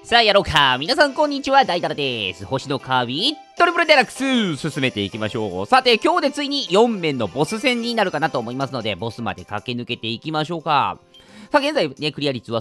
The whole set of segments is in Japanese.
さあやろうか。皆さんこんにちは、大太郎です。星のカービィトリプルデラックス進めていきましょう。さて今日でついに4面のボス戦になるかなと思いますので、ボスまで駆け抜けていきましょうか。さあ現在ね、クリア率は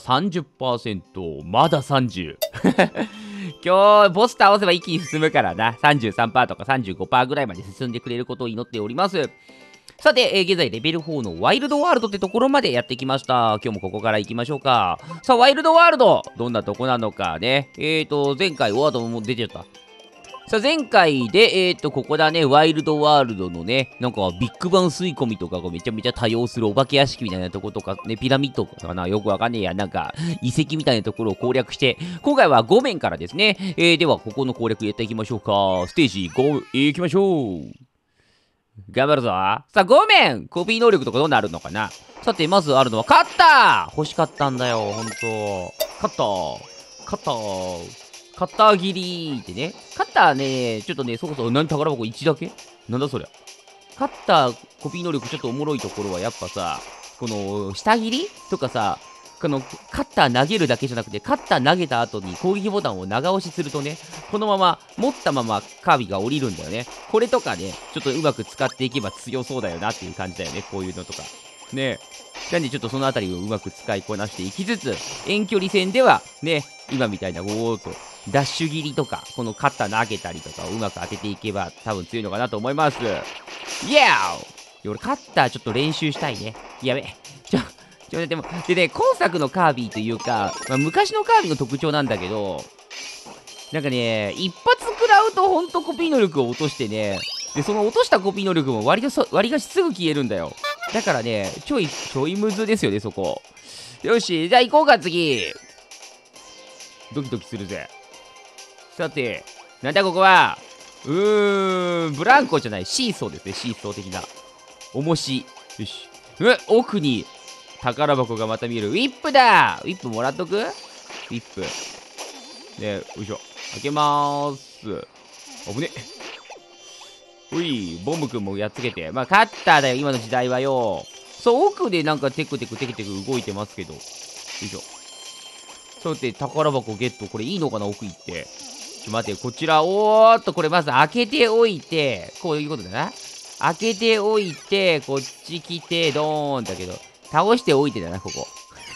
30%、まだ30。今日ボス倒せば一気に進むからな。33% とか 35% ぐらいまで進んでくれることを祈っております。さて、現在レベル4のワイルドワールドってところまでやってきました。今日もここから行きましょうか。さあ、ワイルドワールドどんなとこなのかね。前回ワードも出てた。さあ、前回で、ここだね、ワイルドワールドのね、なんかビッグバン吸い込みとかがめちゃめちゃ多用するお化け屋敷みたいなとことかね、ピラミッドかな、よくわかんねえや、なんか遺跡みたいなところを攻略して、今回は5面からですね。では、ここの攻略やっていきましょうか。ステージ5行きましょう。頑張るぞ。さあ、ごめんコピー能力とかどうなるのかな。さて、まずあるのは、カッター欲しかったんだよ、ほんと。カッターカッター切りってね。カッターね、ちょっとね、そこそこ、何宝箱1だけなんだそりゃ。カッターコピー能力ちょっとおもろいところはやっぱさ、この、下切りとかさ、カッター投げるだけじゃなくて、カッター投げた後に攻撃ボタンを長押しするとね、このまま、持ったままカービィが降りるんだよね。これとかね、ちょっとうまく使っていけば強そうだよなっていう感じだよね、こういうのとか。ねなんでちょっとそのあたりをうまく使いこなしていきつつ、遠距離戦では、ね、今みたいな、ダッシュ切りとか、このカッター投げたりとかをうまく当てていけば多分強いのかなと思います。イエー俺カッターちょっと練習したいね。やべ。でも、でね、今作のカービィというか、昔のカービィの特徴なんだけど、なんかね、一発食らうとほんとコピー能力を落としてね、で、その落としたコピー能力も割がしすぐ消えるんだよ。だからね、ちょいムズですよね、そこ。よし、じゃあ行こうか、次。ドキドキするぜ。さて、なんだここは。ブランコじゃない、シーソーですね、シーソー的な。重し。よし。奥に、宝箱がまた見える。ウィップだウィップもらっとくウィップ。ねよいしょ。開けまーす。危ね。うい、ボムくんもやっつけて。まあ、カッターだよ、今の時代はよ。そう、奥でなんかテクテク動いてますけど。よいしょ。そうって宝箱ゲット。これいいのかな奥行って。待って、こちら、おーっと、これまず開けておいて、こういうことだな。開けておいて、こっち来て、ドーンだけど。倒しておいてだな、ここ。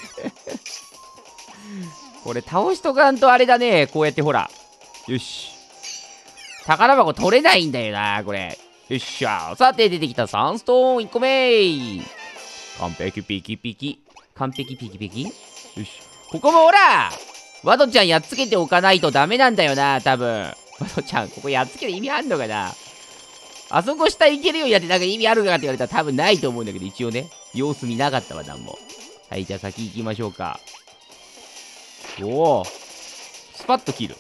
これ倒しとかんとあれだね。こうやってほら。よし。宝箱取れないんだよな、これ。よっしゃ。さて、出てきたサンストーン1個目。完璧ピキピキ。完璧ピキピキ。よし。ここもほらワドちゃんやっつけておかないとダメなんだよな、多分。ワドちゃん、ここやっつける意味あんのかな。あそこ下行けるようにやってなんか意味あるのかって言われたら多分ないと思うんだけど、一応ね、様子見なかったわ、なんも。はい、じゃあ先行きましょうか。おお。スパッと切る。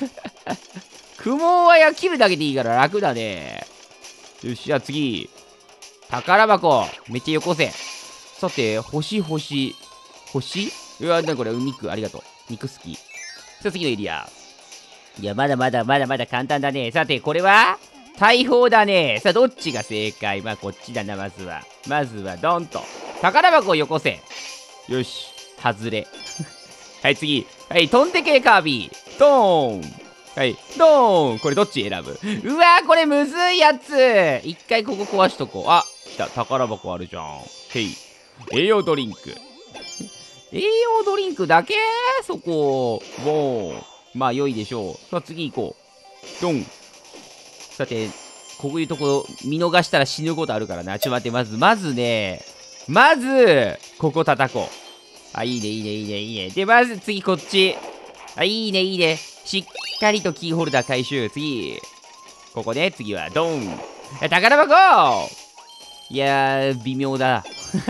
雲は切るだけでいいから楽だね。よし、じゃあ次。宝箱。めっちゃよこせ。さて、星うわ、なにこれ、肉、ありがとう。肉好き。さあ次のエリア。いや、まだまだ簡単だね。さて、これは大砲だね。さあ、どっちが正解？まあ、こっちだな、まずは。ドンと。宝箱をよこせ。よし。外れ。はい、次。はい、トンテ系カービィ。ドーン。はい、ドーン。これどっち選ぶ？うわー、これむずいやつ。一回ここ壊しとこう。あ、来た。宝箱あるじゃん。へい。栄養ドリンク。栄養ドリンクだけそこ。もう。まあ、良いでしょう。さあ、次行こう。ドン。さて、こういうとこ見逃したら死ぬことあるからな。ちょっと待って、まずね、ここ叩こう。あ、いいね。で、まず次こっち。あ、いいね。しっかりとキーホルダー回収。次。ここね、次は、ドン。宝箱いやー、微妙だ。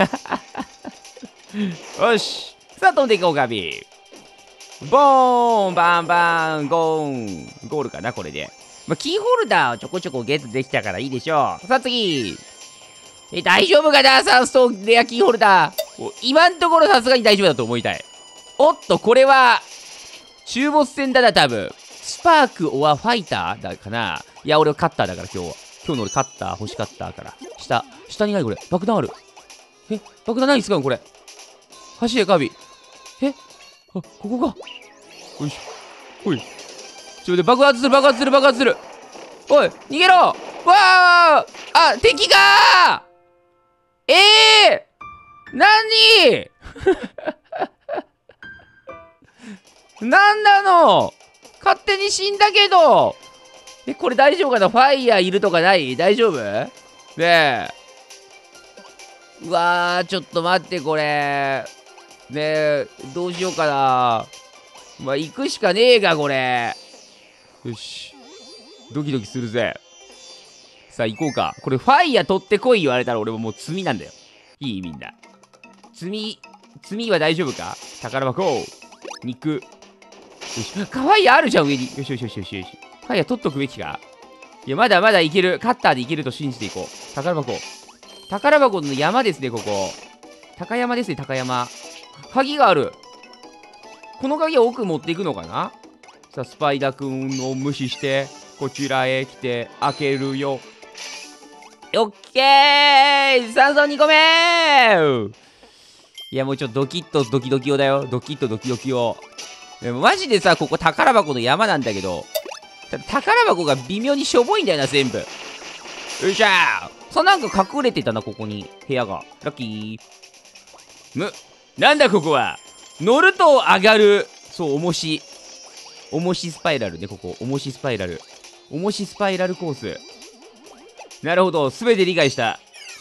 よし。さあ、飛んでいこう、ガビ。ボーンバンバンゴーンゴールかな、これで。まあ、キーホルダーをちょこちょこゲットできたからいいでしょう。さあ次。大丈夫かなサンストーンレアキーホルダー。今んところさすがに大丈夫だと思いたい。おっと、これは、中ボス戦だな、多分。スパークオアファイターだかな。いや、俺はカッターだから今日は。今日の俺カッター欲しかったから。下に何これ爆弾ある。爆弾何使うのこれ。走れ、カービィ。あ、ここか。よいしおい。待って、爆発する、爆発する、爆発する。おい、逃げろ。わあ、あ、敵が何なんなの、勝手に死んだけど。これ大丈夫かな、ファイヤーいるとかない、大丈夫ねえ。うわー、ちょっと待って、これ。ねえ、どうしようかな。まあ、行くしかねえか、これ。よし。ドキドキするぜ。さあ、行こうか。これ、ファイヤー取ってこい言われたら俺ももう罪なんだよ。いいみんな。罪は大丈夫か、宝箱。肉。よし。ファイヤーあるじゃん、上に。よしよしよしよしよし。ファイヤー取っとくべきか。いや、まだまだいける。カッターでいけると信じていこう。宝箱。宝箱の山ですね、ここ。高山ですね、高山。鍵がある。この鍵は奥持っていくのかな。さあ、スパイダーくんを無視して、こちらへ来て、開けるよ。オッケー、酸素2個目。いや、もうちょっとドキッとドキドキをだよ。ドキッとドキドキを。でもマジでさ、ここ宝箱の山なんだけど、宝箱が微妙にしょぼいんだよな、全部。よいしょー。さ、なんか隠れてたな、ここに。部屋が。ラッキー。なんだここは。乗ると上がる。そう、重しスパイラルね、ここ。重しスパイラル。重しスパイラルコース。なるほど、すべて理解した。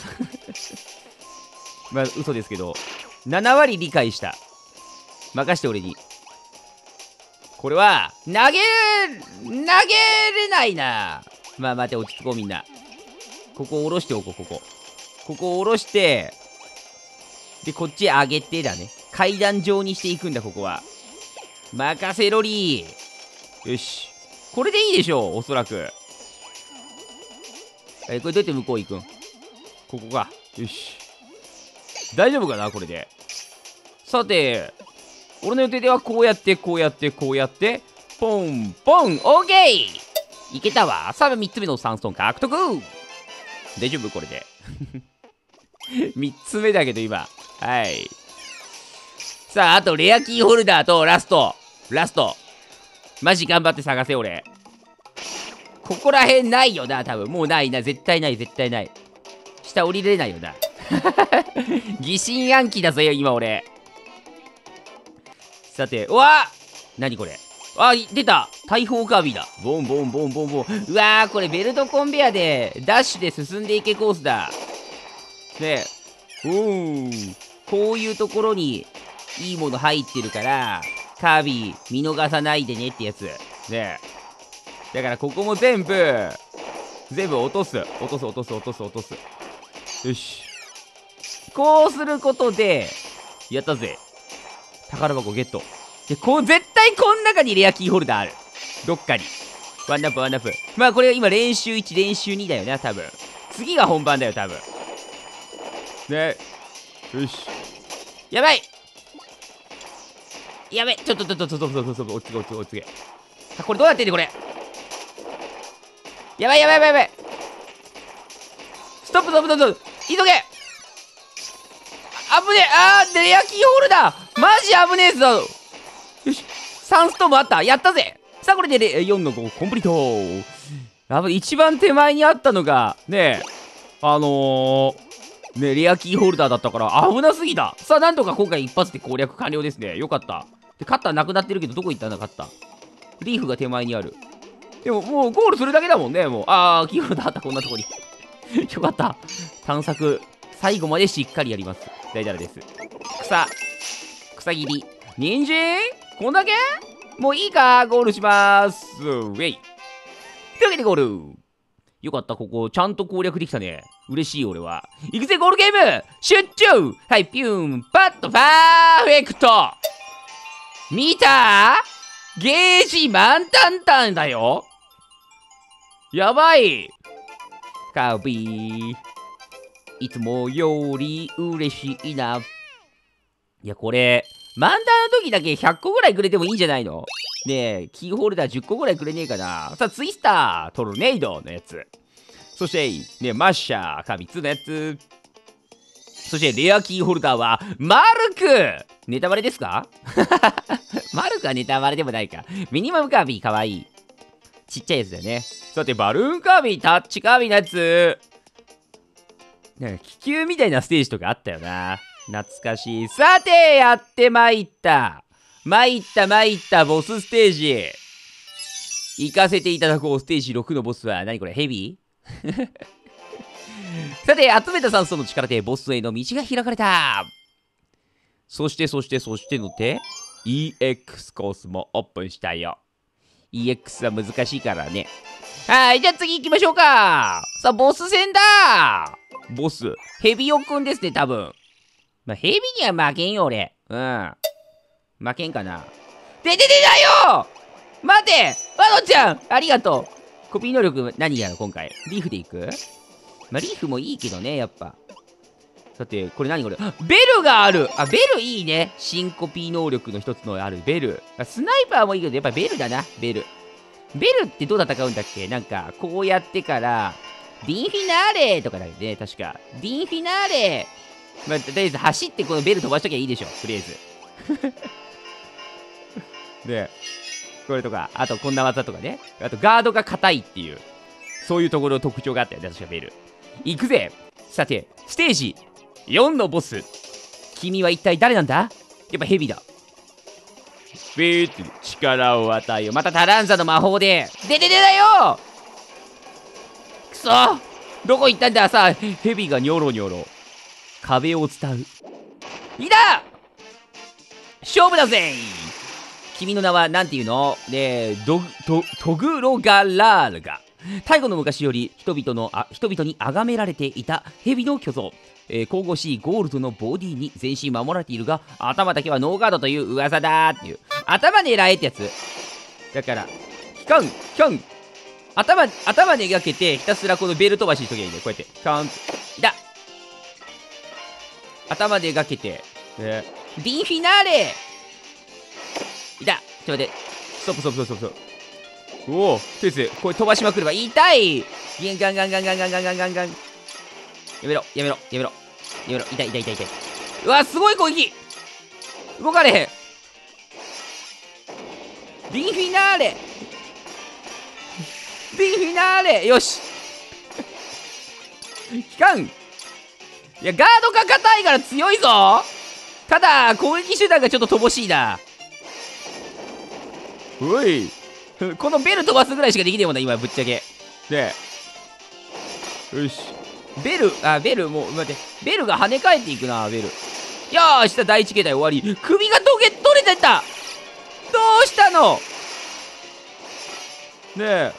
まあ、嘘ですけど。7割理解した。任して俺に。これは、投げれないな。まあ待って、落ち着こうみんな。ここを下ろしておこう、ここ。ここを下ろして、で、こっち上げてだね。階段状にしていくんだ、ここは。任せろりー。よし。これでいいでしょう、おそらく。これどうやって向こう行くん？ここか。よし。大丈夫かな、これで。さて、俺の予定ではこうやって、こうやって、こうやって、ポン、ポン、オーケーいけたわ。さあ、3つ目の3ストーン獲得。大丈夫これで。3つ目だけど今。はい。さあ、あとレアキーホルダーとラスト。マジ頑張って探せ、俺。ここら辺ないよな、多分。もうないな。絶対ない、絶対ない。下降りれないよな。疑心暗鬼だぜ、今俺。さて、うわ何これ。あ、出た大砲カービィだ。ボンボンボンボンボン。うわー、これベルトコンベアで、ダッシュで進んでいけコースだ。ねえ。こういうところに、いいもの入ってるから、カービィ、見逃さないでねってやつ。ねえ。だからここも全部落とす。よし。こうすることで、やったぜ。宝箱ゲット。で、絶対こん中にレアキーホルダーある。どっかに。ワンナップ。まあこれ今練習1、練習2だよね、多分。次が本番だよ、多分。ね。よし。やばい。ちょっと、落ち着け。あ、これどうやってんねこれ。やばい。ストップ。急げ。危ねえ。レアキーホルダー。マジ危ねえぞ。よし。3ストームあった。やったぜ。さあ、これで4の5コンプリート。一番手前にあったのが、ねえ、レアキーホルダーだったから危なすぎた。さあ、なんとか今回一発で攻略完了ですね。よかった。で、カッターなくなってるけど、どこ行ったんだ、カッター。リーフが手前にある。でも、もうゴールするだけだもんね、もう。キーホルダーあった、こんなとこに。よかった。探索、最後までしっかりやります。大丈夫です。草切り。人参こんだけもういいか、ゴールしまーす。ウェイ。というわけでゴール。よかった、ここ、ちゃんと攻略できたね。嬉しい、俺は。いくぜ、ゴールゲーム集中はい、ピューン、パッと、パーフェクト見たゲージ満タンタンだよ。やばい。カービィ。いつもより嬉しいな。いや、これ、満タンの時だけ100個ぐらいくれてもいいんじゃないの？ねえ、キーホルダー10個ぐらいくれねえかな。さあ、ツイスター、トルネードのやつ。そして、ね、マッシャー、カビ2のやつ。 そしてレアキーホルダーはマルク。ネタバレですか？マルクはネタバレでもないか。ミニマムカービィかわいい。ちっちゃいやつだよね。さて、バルーンカービィ、タッチカービィのやつ。なんか気球みたいなステージとかあったよな。懐かしい。さて、やってまいった。参ったボスステージ。行かせていただこう。ステージ6のボスは何これ、ヘビーさて、集めた酸素の力でボスへの道が開かれた。そしての手 EX コースもオープンしたよ。EX は難しいからね。はい、じゃあ次行きましょうか。さあ、ボス戦だ。ボス、ヘビオくんですね、多分。まあ、ヘビには負けんよ、俺。うん。負けんかな。だよ待てワノちゃんありがとう。コピー能力何やろ、今回。リーフでいく？まあ、リーフもいいけどね、やっぱ。さて、これ何これ？ベルがある。あ、ベルいいね。新コピー能力の一つのあるベル。スナイパーもいいけど、やっぱベルだな、ベル。ベルってどう戦うんだっけ？なんか、こうやってから、ディンフィナーレとかだよね、確か。ディンフィナーレ。まあ、とりあえず走ってこのベル飛ばしときゃいいでしょ、とりあえず。で、これとか、あとこんな技とかね。あとガードが硬いっていう、そういうところの特徴があったよね、確かベル。行くぜ。さて、ステージ4のボス。君は一体誰なんだ？やっぱヘビだ。ビーって力を与えよう。またタランザの魔法で。だよくそどこ行ったんださあ、ヘビがニョロニョロ。壁を伝う。いた勝負だぜ君の名は何て言うの？で、トグロガラールガ。太古の昔より人々に崇められていた蛇の巨像。神々しいゴールドのボディに全身守られているが、頭だけはノーガードという噂だっていう。頭狙えってやつ。だから、キャン頭に描けて、ひたすらこのベル飛ばしにしときゃいいね。こうやって。キャンいた頭で描けて、ディンフィナーレいたちょっと待って。ストップ。おお、とりあえず、これ飛ばしまくれば痛いガン。やめろ。痛い。うわ、すごい攻撃動かれへん。ディンフィナーレよし期間いや、ガードが硬いから強いぞ。ただ、攻撃手段がちょっと乏しいな。おいこのベル飛ばすぐらいしかできねえもんな、今、ぶっちゃけ。で、よし。ベル、もう、待って。ベルが跳ね返っていくな、ベル。よーし、第一形態終わり。首が取れてった。どうしたの？ねえ。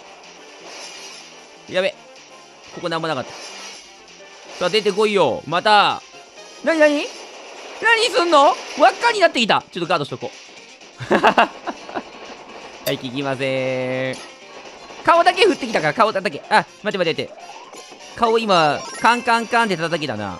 やべ。ここなんもなかった。さあ、出てこいよ。また。何すんの？輪っかになってきた。ちょっとガードしとこう。はい、聞きません。顔だけ振ってきたから、顔だけ。あ、待って。顔今、カンって叩きだな。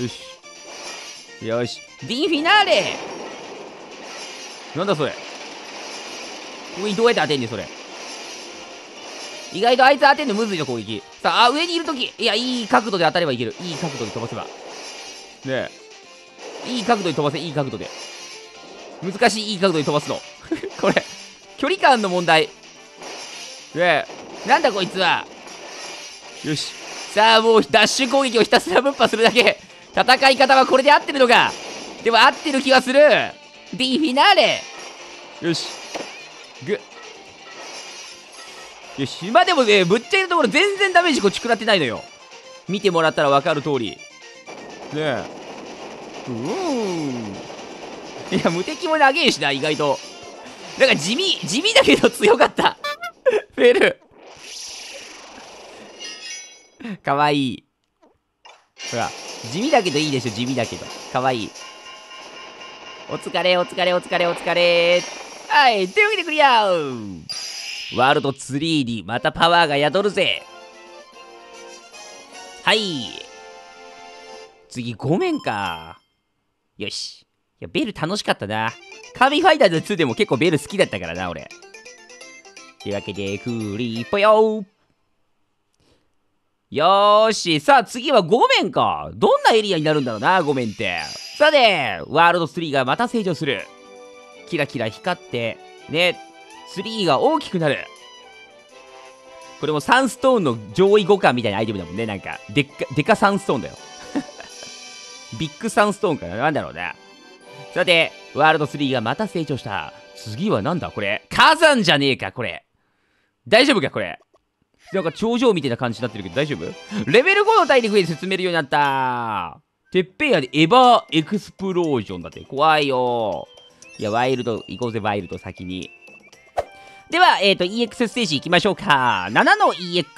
よし。ディンフィナーレなんだそれ。上どうやって当てんねん、それ。意外とあいつ当てんのむずいよ、攻撃。さあ、上にいるとき。いや、いい角度で当たればいける。いい角度で飛ばせば。ねえ。いい角度で飛ばせ、いい角度で。難しい、いい角度で飛ばすの。これ、距離感の問題。ねえ。なんだこいつは。よし。さあ、もうダッシュ攻撃をひたすらぶっ破するだけ。戦い方はこれで合ってるのか。でも合ってる気がする。ディフィナーレよし。よし。今でもね、ぶっちゃけのところ全然ダメージこっち食らってないのよ。見てもらったら分かる通り。ねえ。いや、無敵も長えしな、意外と。なんか地味だけど強かった。フェル。かわいい。ほら、地味だけどいいでしょ、地味だけど。かわいい。お疲れ。はい、というわけでクリアワールド3にまたパワーが宿るぜ。はい。次5面か。よし。いや、ベル楽しかったな。カービィファイターズ2でも結構ベル好きだったからな、俺。というわけで、クリポよよーし。さあ、次は5面か。どんなエリアになるんだろうな、5面って。さて、ワールド3がまた成長する。キラキラ光って、ね、3が大きくなる。これもサンストーンの上位互換みたいなアイテムだもんね。なんか、でかサンストーンだよ。ビッグサンストーンかな。なんだろうな。さて、ワールド3がまた成長した。次はなんだこれ。火山じゃねえか、これ。大丈夫か、これ。なんか頂上みたいな感じになってるけど大丈夫？レベル5の体力で進めるようになった。てっぺんやでエバーエクスプロージョンだって。怖いよ。いや、ワイルド、行こうぜ、ワイルド先に。では、EX ステージ行きましょうか。7の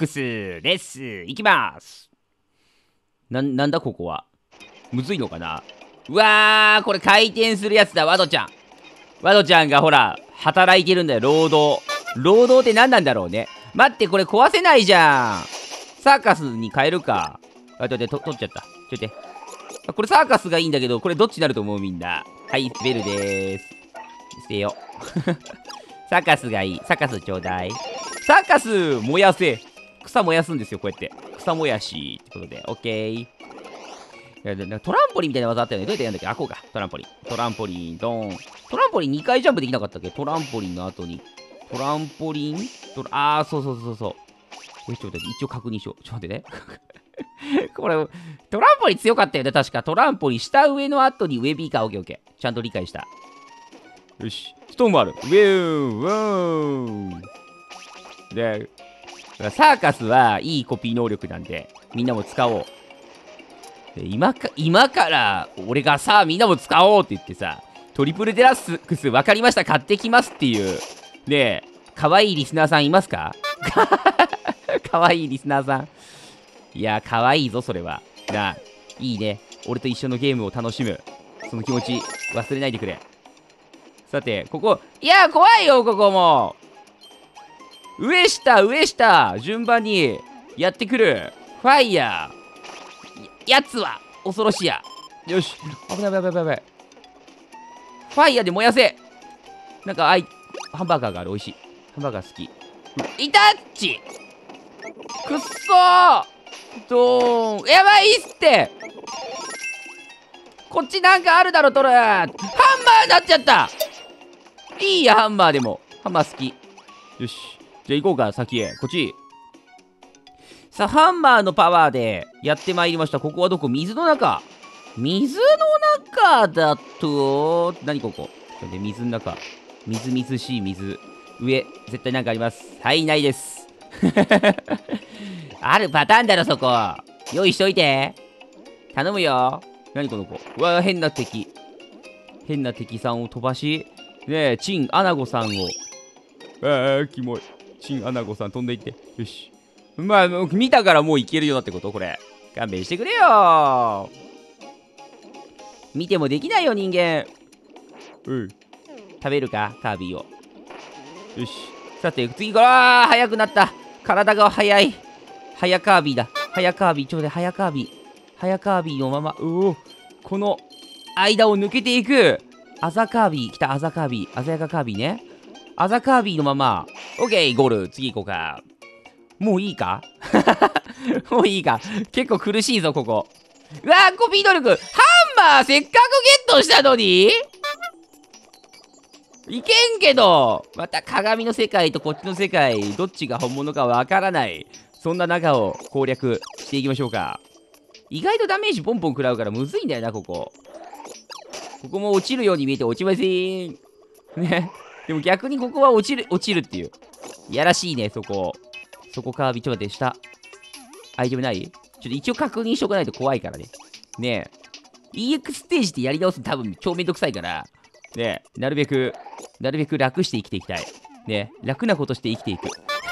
EX です。行きます。なんだここは。むずいのかな。うわー、これ回転するやつだ、ワドちゃん。ワドちゃんがほら、働いてるんだよ、労働。労働って何なんだろうね。待って、これ壊せないじゃん。サーカスに変えるか。あ、取っちゃった。ちょっと待って。これサーカスがいいんだけど、これどっちになると思うみんな。はい、ベルでーす。捨てよ。サーカスがいい。サーカスちょうだい。サーカス燃やせ。草燃やすんですよ、こうやって。草燃やし。ってことで、オッケー。トランポリンみたいな技あったよね。どうやってやるんだっけ。あ、こうか。トランポリン、ドーン。トランポリン2回ジャンプできなかったっけ。トランポリンの後に。トランポリンあー、そう。ちょっと待って、一応確認しよう。ちょっと待ってね。これ、トランポリン強かったよね、確か。トランポリン、下上の後に上 B か。オッケー。ちゃんと理解した。よし。ストーンもある。ウェーで、サーカスはいいコピー能力なんで、みんなも使おう。今から俺がさ、みんなも使おうって言ってさ、トリプルデラックス分かりました、買ってきますっていう。ねえ、可愛いリスナーさんいますか？可愛いリスナーさん。いや、可愛いぞ、それは。なあ、いいね。俺と一緒のゲームを楽しむ。その気持ち、忘れないでくれ。さて、ここ、いや、怖いよ、ここも。上下、順番にやってくる。ファイヤー。やつは恐ろしや。よし。危ない。ファイヤーで燃やせ。なんか、ハンバーガーがある。美味しい。ハンバーガー好き。イタッチくっそードーン。やばいっすって。こっちなんかあるだろ、トラ。ハンマーになっちゃった。いいや、ハンマーでも。ハンマー好き。よし。じゃあ行こうか、先へ。こっち。さあ、ハンマーのパワーでやってまいりました。ここはどこ？水の中。水の中だと、何ここ？水の中。みずみずしい水。上、絶対なんかあります。はい、ないです。あるパターンだろ、そこ。用意しといて。頼むよ。何この子。うわ、変な敵さんを飛ばし、ねえ、チンアナゴさんを。キモい。チンアナゴさん飛んでいって。よし。まあ、見たからもういけるようなってことこれ。勘弁してくれよ。見てもできないよ、人間。食べるか、カービィを。よし。さて、次から、速くなった。体が速い。速カービィだ。速カービィ、ちょうだい、速カービィ。速カービィのまま、この間を抜けていく。アザカービィ、来た、アザカービィ。鮮やかカービィね。アザカービィのまま、オッケー、ゴール。次行こうか。もういいかもういいか。結構苦しいぞ、ここ。うわー、コピー能力。ハンマーせっかくゲットしたのにいけんけど、また鏡の世界とこっちの世界、どっちが本物かわからない。そんな中を攻略していきましょうか。意外とダメージポンポン食らうからむずいんだよな、ここ。ここも落ちるように見えて落ちません。ね。でも逆にここは落ちるっていう。いやらしいね、そこ。そこカービィ、ちょっと待って、下。アイテムない？ちょっと一応確認しとかないと怖いからね。ねえ。EX ステージってやり直すの多分超めんどくさいから。ねえ。なるべく楽して生きていきたい。ねえ。楽なことして生きていく。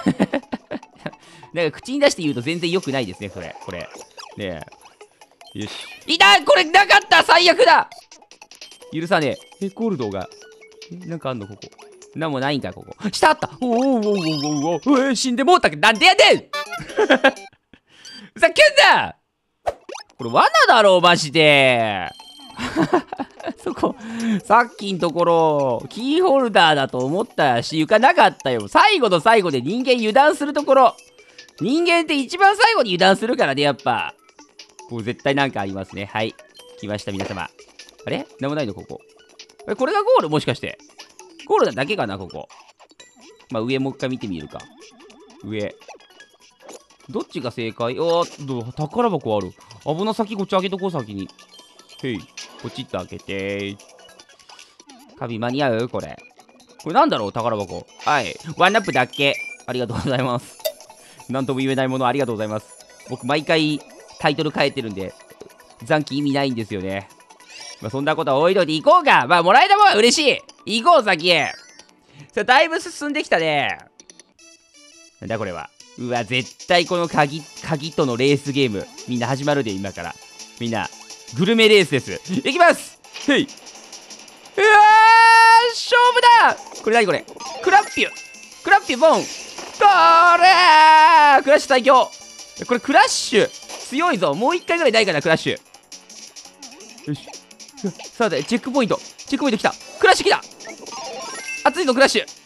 なんか口に出して言うと全然良くないですね、これ。ねえ。よし。いた！これなかった！最悪だ！許さねえ。ゴールドが。なんかあんのここ。なんもないんか、ここ。下あった！死んでもうたけど、なんでやねんふざけんな！これ罠だろ、マジで。そこ、さっきんところ、キーホルダーだと思ったし、床なかったよ。最後の最後で人間油断するところ。 人間って一番最後に油断するからね、やっぱ。こう絶対なんかありますね。はい。来ました、皆様。あれなんもないの、ここ。これがゴールもしかして。ゴールなだけかな、ここ。まあ、上もう一回見てみるか。上。どっちが正解？宝箱ある。危な、先こっち開けとこう、先に。へい。ポチッと開けて。カビ間に合うこれ。これなんだろう宝箱。はい。ワンナップだけ。ありがとうございます。なんとも言えないものありがとうございます。僕、毎回タイトル変えてるんで、残機意味ないんですよね。まあ、そんなことは置いといて行こうか。まあ、もらえたもんは嬉しい。行こう、先へ。さあ、だいぶ進んできたね。なんだこれは。うわ、絶対この鍵とのレースゲーム。みんな始まるで、今から。みんな、グルメレースです。いきます。へい。うわー、勝負だ。これ何これ。クラッピュボン。これークラッシュ最強。これクラッシュ強いぞ。もう一回ぐらいないかな、クラッシュ。よし。さあ、チェックポイント来た。クラッシュ来た。熱いぞ、クラッシュ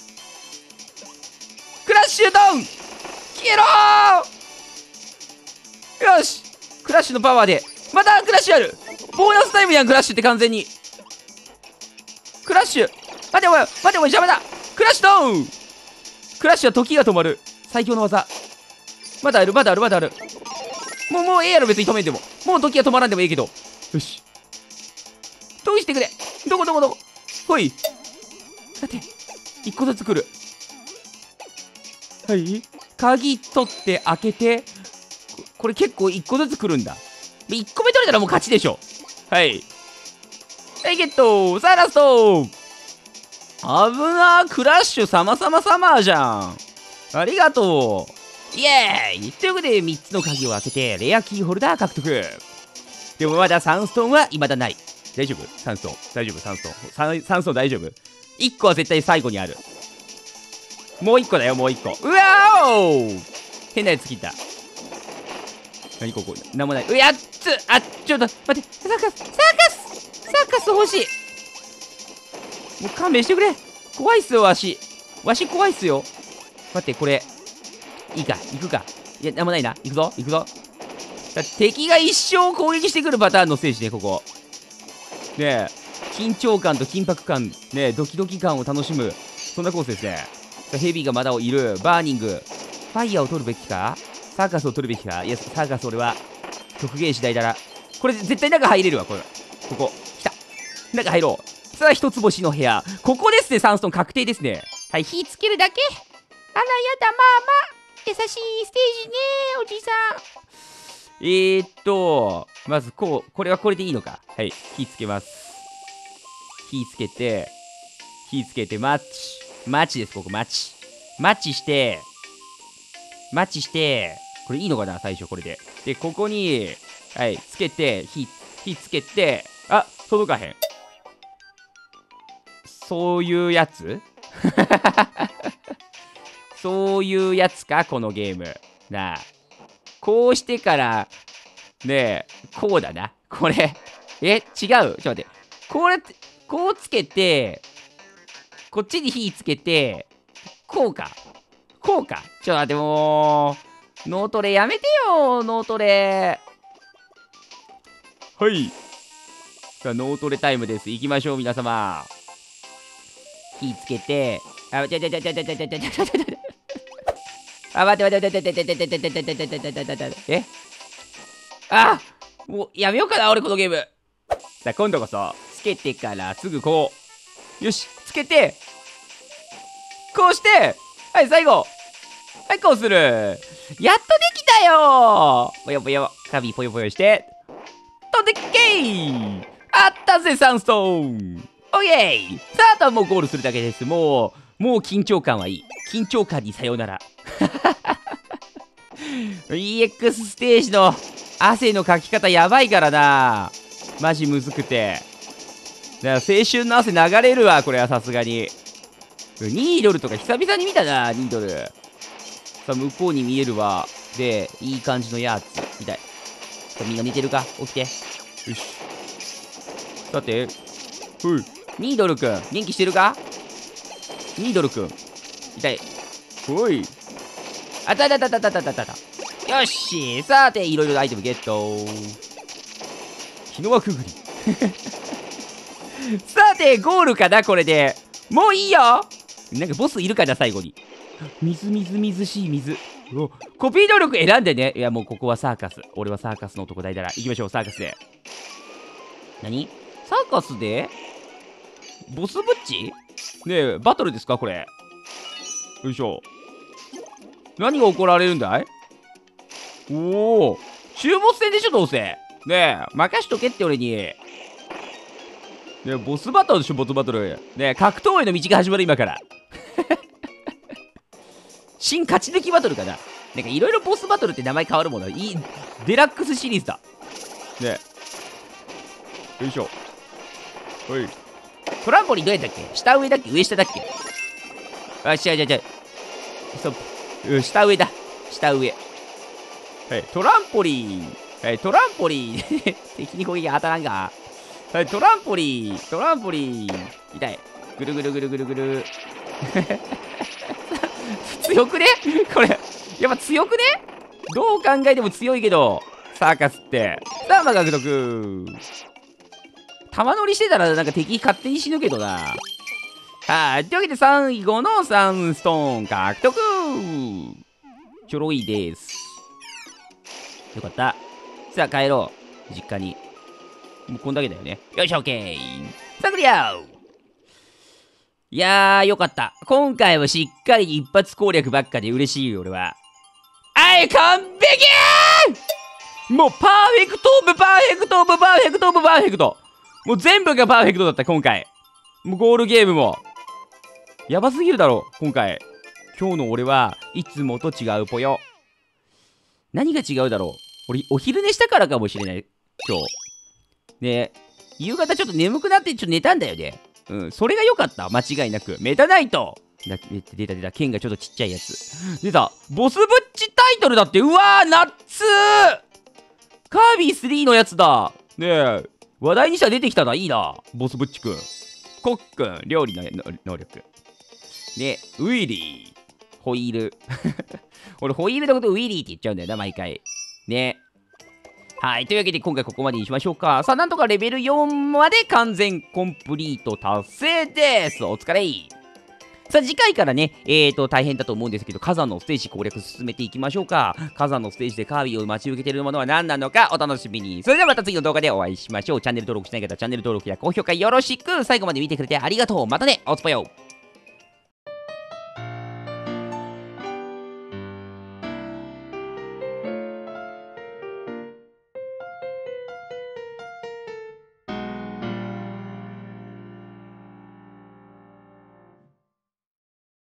ドン。消えろー。よし。クラッシュのパワーでまたクラッシュある。ボーナスタイムやん、クラッシュって完全に。クラッシュ待ておい邪魔だ。クラッシュドン。クラッシュは時が止まる最強の技。まだある。もうええやろ、別に止めんでも。もう時が止まらんでもいいけど。よし。どうしてくれ。どこほい。だって一個ずつ来る。はい。鍵取って開けて。これ結構一個ずつ来るんだ。1個目取れたらもう勝ちでしょ。はい。はい、ゲット。さあ、ラスト。危なー。クラッシュサマーじゃん。ありがとう。イエーイ。ということで、3つの鍵を開けて、レアキーホルダー獲得。でもまだサンストーンは未だない。大丈夫？サンストーン大丈夫？ 1 個は絶対最後にある。もう1個だよ、もう1個。うわー。変なやつ切った。何ここ。なんもない。やっつ。ちょっと待って。サーカス欲しい。もう勘弁してくれ。怖いっすよ、わし怖いっすよ。待って、これいいか、行くか。いや、なんもないな。行くぞ。敵が一生攻撃してくるパターンのステージね、ここね。緊張感と緊迫感ね、ドキドキ感を楽しむ、そんなコースですね。ヘビーがまだいる。バーニング。ファイヤーを取るべきか、サーカスを取るべきか。いや、サーカス俺は極限次第だな。これ絶対中入れるわ。ここ来た。中入ろう。さあ、一つ星の部屋。ここですね。サンストーン確定ですね。はい、火つけるだけ。あら、やだ、まあ優しいステージね、おじさん。まずこれはこれでいいのか。はい、火つけます。火つけて、マッチです、ここ、マッチして、これいいのかな、最初これで。で、ここに、はい、つけて、火つけて、届かへん。そういうやつそういうやつか、このゲーム。なあ。こうしてから、ねえ、こうだな。これ。違う。ちょっと待って。こうつけて、こっちに火つけて、こうか。ちょっと待って、もう。脳トレやめてよ、脳トレ。はい。さあ、脳トレタイムです。行きましょう、皆様。火つけて、待って。もうやめようかな、俺このゲーム。さあ、今度こそ、つけてからすぐこう。よし、つけて、こうして、はい、最後。はい、こうする。やっとできたよ。ぽよ。カビぽよして。飛んでけー。あったぜ、サンストーン。オッケー。さあ、あとはもうゴールするだけです。もう緊張感はいい。緊張感にさようなら。EX ステージの汗のかき方やばいからな。マジむずくて。だから青春の汗流れるわ、これはさすがに。ニードルとか久々に見たな、ニードル。さあ、向こうに見えるわ。で、いい感じのやつ。みたい。さあ、みんな寝てるか？起きて。よし。さて、ニードルくん、元気してるか？ニードルくん。痛い。ほい。 あたたたたたたたたた。よし。さて、いろいろなアイテムゲット。日の輪くぐり。さて、ゴールかなこれで。もういいよ。なんかボスいるかな最後に。水しい水。コピー能力選んでね。いや、もうここはサーカス。俺はサーカスの男だいだら。行きましょう、サーカスで。何サーカスでボスブッチねえ、バトルですかこれ。よいしょ。何が起こられるんだい？おお、中ボス戦でしょどうせ。ねえ、任しとけって俺に。ねえ、ボスバトルでしょボスバトル。ねえ、格闘への道が始まる今から。新勝ち抜きバトルかな。なんかいろいろボスバトルって名前変わるもの。いい、デラックスシリーズだ。ねえ。よいしょ。ほい。トランポリンどうやったっけ？下上だっけ？上下だっけ？あ、違う。ストップ。下上だ。下上。はい、トランポリン。はい、トランポリン。敵に攻撃当たらんが。はい、トランポリン。痛い。ぐるぐる。強くねこれ。やっぱ強くね？どう考えても強いけど、サーカスって。さあ、まあ、獲得。玉乗りしてたらなんか敵勝手に死ぬけどな。はい。というわけで最後の3ストーン獲得。ちょろいです。よかった。さあ帰ろう。実家に。もうこんだけだよね。よいしょ、オッケー。さあクリア。いやー、よかった。今回はしっかり一発攻略ばっかで嬉しいよ、俺は。はい、完璧！もうパーフェクトオブパーフェクトオブパーフェクトオブパーフェクト。もう全部がパーフェクトだった、今回。もうゴールゲームも。やばすぎるだろ、今回。今日の俺はいつもと違うぽよ。何が違うだろう。俺、お昼寝したからかもしれない、今日。ね、夕方ちょっと眠くなってちょっと寝たんだよね。うん、それが良かった。間違いなく。メタナイト出た。剣がちょっとちっちゃいやつ。出た。ボスブッチタイトルだって。うわー、ナッツカービィ3のやつだ。ねえ。話題にしたら出てきたな。いいな。ボスブッチくん。コックン。料理の能力。で、ウィリー。ホイール。俺、ホイールのことウィリーって言っちゃうんだよな、毎回。ね。はい。というわけで、今回ここまでにしましょうか。さあ、なんとかレベル4まで完全コンプリート達成です。お疲れ。さあ、次回からね、大変だと思うんですけど、火山のステージ攻略進めていきましょうか。火山のステージでカービィを待ち受けているものは何なのかお楽しみに。それではまた次の動画でお会いしましょう。チャンネル登録しない方、チャンネル登録や高評価よろしく。最後まで見てくれてありがとう。またね、おつぽよ。